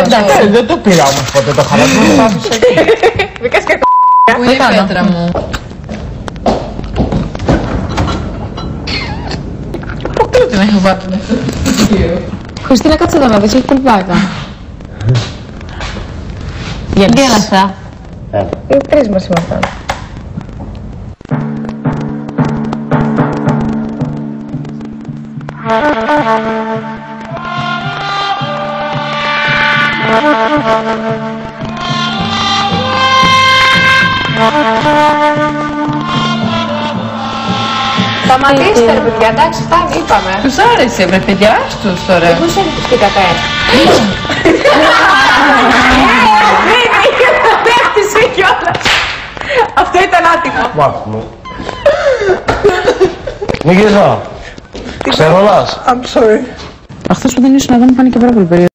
Εντάξει, δεν το πήρα όμως ποτέ το χαλασμό. Βρήκες και Πού είναι η πέτρα μου? Πού την έχω βάλει? Χριστίνα, κάτσε εδώ να δεις, έχει κουλπάκα. Γέλασα. Οι τρεις μας ήμασταν. Σταματήστε ρε παιδιά, εντάξει, φτάνει, είπαμε. Τους άρεσε, βρε παιδιά, τους τώρα. Πού σε ευχηθήκατε? Δεν έφτιασε κιόλας. Αυτό ήταν άτιμο. Μάθουμε. Νικήσα. Ξερολάς. I'm sorry. Αυτός που δεν ήσουν εδώ μου φάνηκε πάρα πολύ περίεργο.